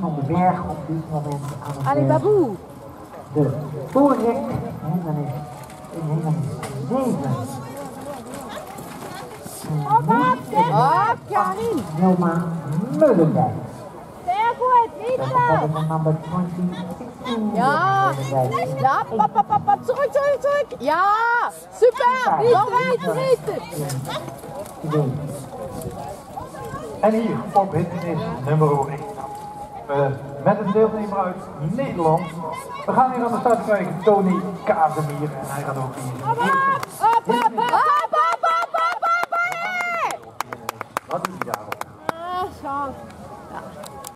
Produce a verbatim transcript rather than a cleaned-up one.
van den Berg op dit moment aan het Ali Babou. de Torik. Hindernis in hindernis zeven. Oh, Karin. Wilma Mullendijk. Sehr goed, Lisa. Number twinty, sixteen. Ja, ja, papa, papa, terug, terug, terug. Ja, super. Zo weten. En hier op hindernis nummer één. Uh, met een deelnemer uit Nederland. We gaan hier aan de start krijgen Tony Kazemier en hij gaat ook hier. Hop, hop, hop.